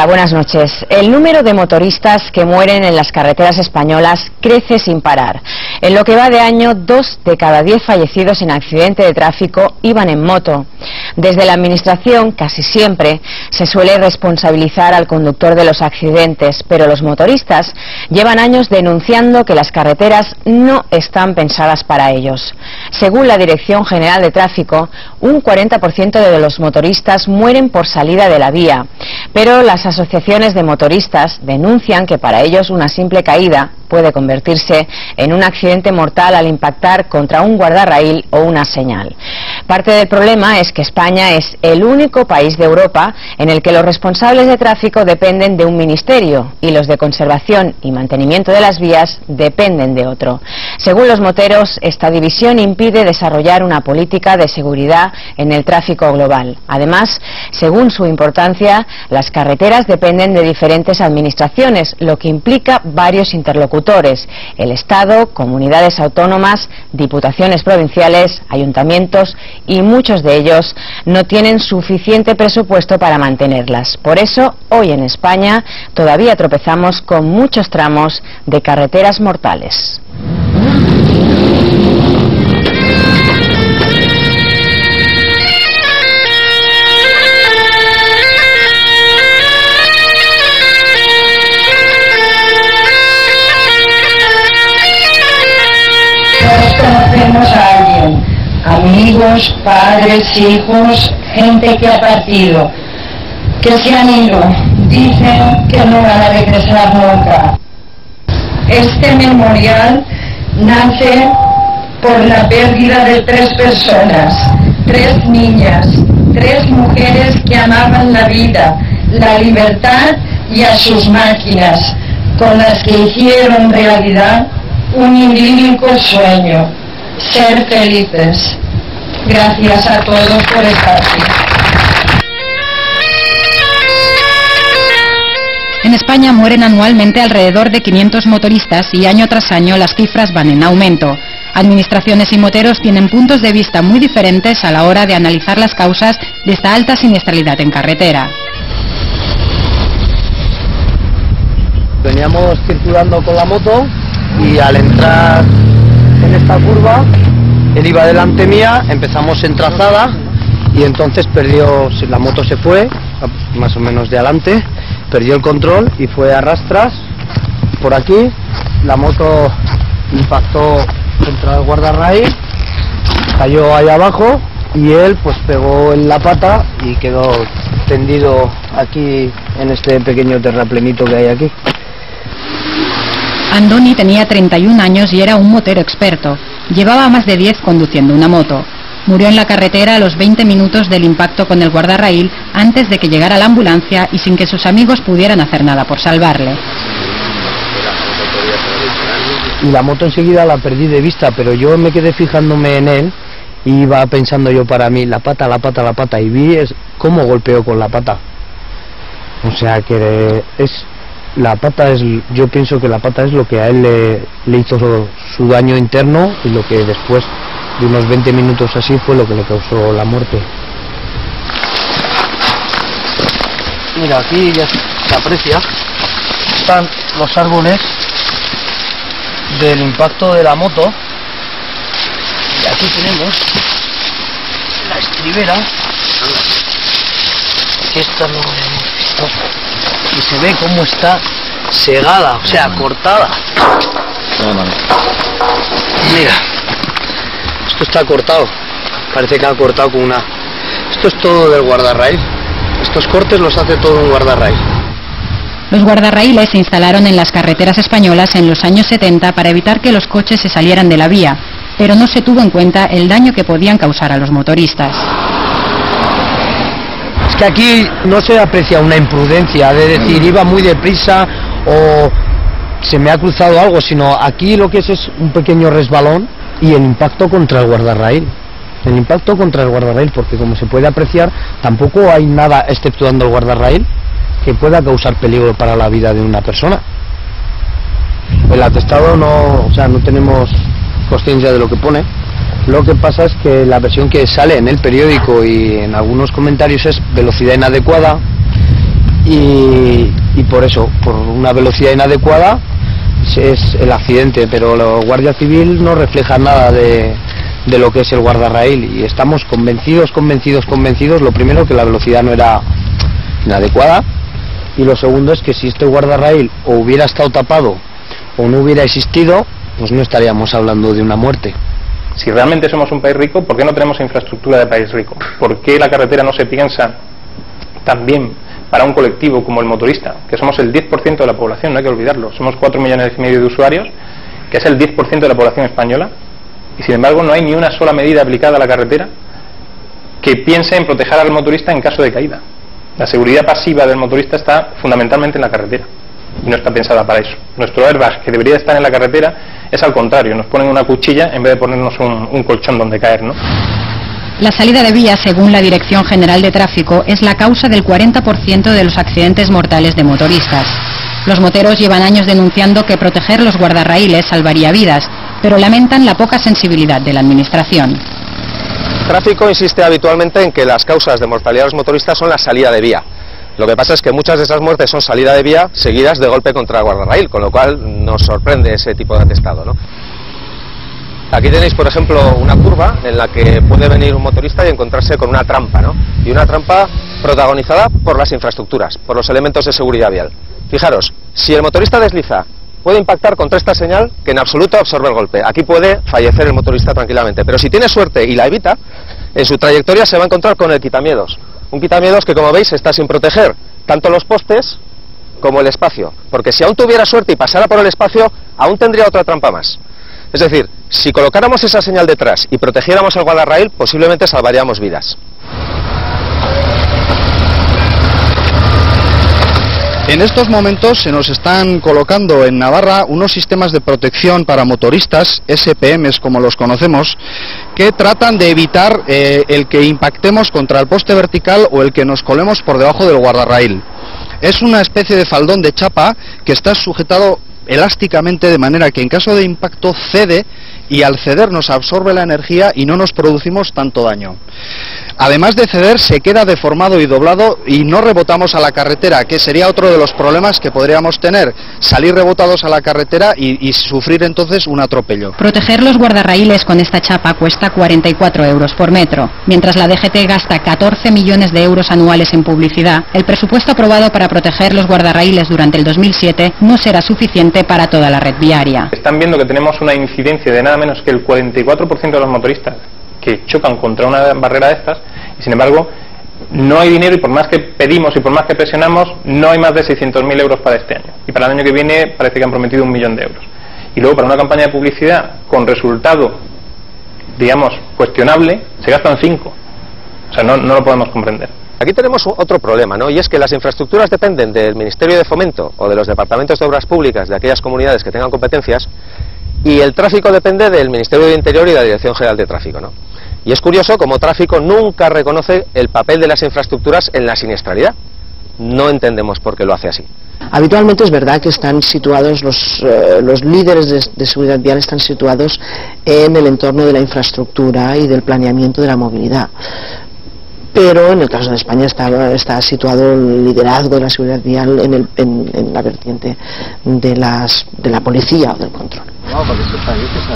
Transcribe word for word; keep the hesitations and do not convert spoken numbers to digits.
Hola, buenas noches. El número de motoristas que mueren en las carreteras españolas crece sin parar. En lo que va de año, dos de cada diez fallecidos en accidente de tráfico iban en moto. Desde la Administración, casi siempre, se suele responsabilizar al conductor de los accidentes, pero los motoristas llevan años denunciando que las carreteras no están pensadas para ellos. Según la Dirección General de Tráfico, un cuarenta por ciento de los motoristas mueren por salida de la vía, pero las asociaciones de motoristas denuncian que para ellos una simple caída puede convertirse en un accidente mortal al impactar contra un guardarraíl o una señal. Parte del problema es que España es el único país de Europa en el que los responsables de tráfico dependen de un ministerio y los de conservación y mantenimiento de las vías dependen de otro. Según los moteros, esta división impide desarrollar una política de seguridad en el tráfico global. Además, según su importancia, las carreteras dependen de diferentes administraciones, lo que implica varios interlocutores: el Estado, comunidades autónomas, diputaciones provinciales, ayuntamientos, y muchos de ellos no tienen suficiente presupuesto para mantenerlas. Por eso, hoy en España todavía tropezamos con muchos tramos de carreteras mortales. Conocemos a alguien, amigos, padres, hijos, gente que ha partido, que se han ido, dicen que no van a regresar nunca. Este memorial nace por la pérdida de tres personas, tres niñas, tres mujeres que amaban la vida, la libertad y a sus máquinas, con las que hicieron realidad un idílico sueño: ser felices. Gracias a todos por estar aquí. En España mueren anualmente alrededor de quinientos motoristas y año tras año las cifras van en aumento. Administraciones y moteros tienen puntos de vista muy diferentes a la hora de analizar las causas de esta alta siniestralidad en carretera. Veníamos circulando con la moto y al entrar en esta curva, él iba delante mía, empezamos en trazada y entonces perdió, la moto se fue, más o menos de adelante, perdió el control y fue a rastras por aquí. La moto impactó contra el guardarraíl, cayó ahí abajo y él pues pegó en la pata y quedó tendido aquí en este pequeño terraplenito que hay aquí. Andoni tenía treinta y un años y era un motero experto. Llevaba más de diez conduciendo una moto. Murió en la carretera a los veinte minutos del impacto con el guardarraíl, antes de que llegara la ambulancia y sin que sus amigos pudieran hacer nada por salvarle. Y la moto enseguida la perdí de vista, pero yo me quedé fijándome en él y iba pensando yo para mí, la pata, la pata, la pata, y vi es cómo golpeó con la pata. O sea que es... La pata es, yo pienso que la pata es lo que a él le, le hizo su, su daño interno y lo que después de unos veinte minutos así fue lo que le causó la muerte. Mira, aquí ya se aprecia, están los árboles del impacto de la moto y aquí tenemos la estribera, que esta no esta, y se ve cómo está segada, o sea, cortada. Mira, esto está cortado, parece que ha cortado con una... Esto es todo del guardarraíl, estos cortes los hace todo un guardarraíl. Los guardarraíles se instalaron en las carreteras españolas en los años setenta para evitar que los coches se salieran de la vía, pero no se tuvo en cuenta el daño que podían causar a los motoristas. Es que aquí no se aprecia una imprudencia de decir iba muy deprisa o se me ha cruzado algo, sino aquí lo que es es un pequeño resbalón y el impacto contra el guardarraíl. El impacto contra el guardarraíl, porque como se puede apreciar, tampoco hay nada, exceptuando el guardarraíl, que pueda causar peligro para la vida de una persona. El atestado no, o sea, no tenemos consciencia de lo que pone. Lo que pasa es que la versión que sale en el periódico y en algunos comentarios es velocidad inadecuada y por eso, por una velocidad inadecuada es el accidente, pero la Guardia Civil no refleja nada de, de lo que es el guardarraíl y estamos convencidos, convencidos, convencidos, lo primero que la velocidad no era inadecuada y lo segundo es que si este guardarraíl o hubiera estado tapado o no hubiera existido, pues no estaríamos hablando de una muerte. Si realmente somos un país rico, ¿por qué no tenemos infraestructura de país rico? ¿Por qué la carretera no se piensa también para un colectivo como el motorista? Que somos el diez por ciento de la población, no hay que olvidarlo. Somos cuatro millones y medio de usuarios, que es el diez por ciento de la población española, y sin embargo no hay ni una sola medida aplicada a la carretera que piense en proteger al motorista en caso de caída. La seguridad pasiva del motorista está fundamentalmente en la carretera. Y no está pensada para eso. Nuestro airbag, que debería estar en la carretera, es al contrario, nos ponen una cuchilla en vez de ponernos un, un colchón donde caer, ¿no? La salida de vía, según la Dirección General de Tráfico, es la causa del cuarenta por ciento de los accidentes mortales de motoristas. Los moteros llevan años denunciando que proteger los guardarraíles salvaría vidas, pero lamentan la poca sensibilidad de la Administración. Tráfico insiste habitualmente en que las causas de mortalidad de los motoristas son la salida de vía. Lo que pasa es que muchas de esas muertes son salida de vía seguidas de golpe contra el guardarraíl, con lo cual nos sorprende ese tipo de atestado, ¿no? Aquí tenéis, por ejemplo, una curva en la que puede venir un motorista y encontrarse con una trampa, ¿no? Y una trampa protagonizada por las infraestructuras, por los elementos de seguridad vial. Fijaros, si el motorista desliza, puede impactar contra esta señal que en absoluto absorbe el golpe. Aquí puede fallecer el motorista tranquilamente, pero si tiene suerte y la evita, en su trayectoria se va a encontrar con el quitamiedos. Un quitamiedos que, como veis, está sin proteger tanto los postes como el espacio, porque si aún tuviera suerte y pasara por el espacio, aún tendría otra trampa más. Es decir, si colocáramos esa señal detrás y protegiéramos al guardarraíl, posiblemente salvaríamos vidas. En estos momentos se nos están colocando en Navarra unos sistemas de protección para motoristas, S P Ms como los conocemos, que tratan de evitar eh, el que impactemos contra el poste vertical o el que nos colemos por debajo del guardarraíl. Es una especie de faldón de chapa que está sujetado elásticamente de manera que en caso de impacto cede y al ceder nos absorbe la energía y no nos producimos tanto daño. Además de ceder, se queda deformado y doblado y no rebotamos a la carretera, que sería otro de los problemas que podríamos tener, salir rebotados a la carretera y, y sufrir entonces un atropello. Proteger los guardarraíles con esta chapa cuesta cuarenta y cuatro euros por metro. Mientras la D G T gasta catorce millones de euros anuales en publicidad, el presupuesto aprobado para proteger los guardarraíles durante el dos mil siete no será suficiente para toda la red viaria. Están viendo que tenemos una incidencia de nada menos que el cuarenta y cuatro por ciento de los motoristas que chocan contra una barrera de estas, y sin embargo no hay dinero, y por más que pedimos y por más que presionamos, no hay más de seiscientos mil euros para este año, y para el año que viene parece que han prometido un millón de euros, y luego para una campaña de publicidad con resultado, digamos, cuestionable, se gastan cinco. O sea, no, no lo podemos comprender. Aquí tenemos otro problema, ¿no? Y es que las infraestructuras dependen del Ministerio de Fomento o de los departamentos de obras públicas de aquellas comunidades que tengan competencias, y el tráfico depende del Ministerio de Interior y de la Dirección General de Tráfico, ¿no? Y es curioso como Tráfico nunca reconoce el papel de las infraestructuras en la siniestralidad. No entendemos por qué lo hace así. Habitualmente es verdad que están situados, los, eh, los líderes de, de seguridad vial están situados en el entorno de la infraestructura y del planeamiento de la movilidad. Pero en el caso de España está, está situado el liderazgo de la seguridad vial en, el, en, en la vertiente de, las, de la policía o del control.